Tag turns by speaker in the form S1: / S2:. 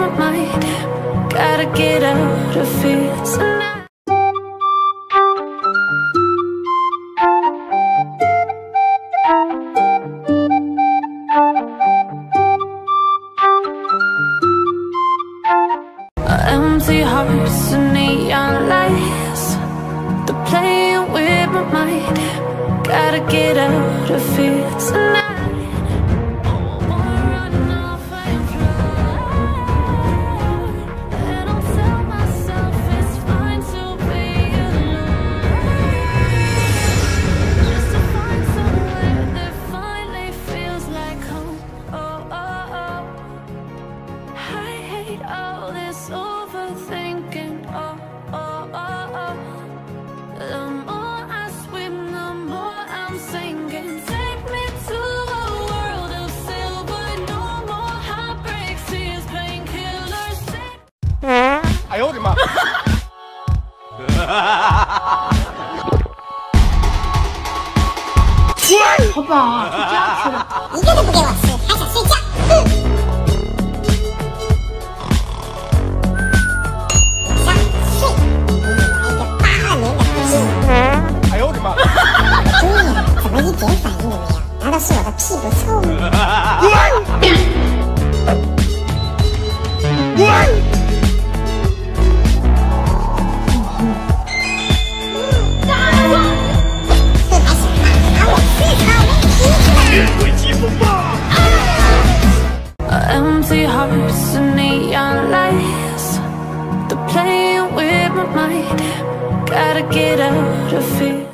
S1: my mind. Gotta get out of here tonight. Empty hearts and neon lights, they're playing with my mind. Gotta get out of here tonight.
S2: 哎呦我的妈！
S3: 好饱啊，就这样吃的，
S4: 一个都不给我吃，还想睡觉。想睡，给你来个82年的屁！
S2: 哎呦我的妈！
S4: 对呀，怎么一点反应都没有？难道是我的屁不臭吗？
S1: Empty hearts and neon lights, they're playing with my mind. Gotta get out of here.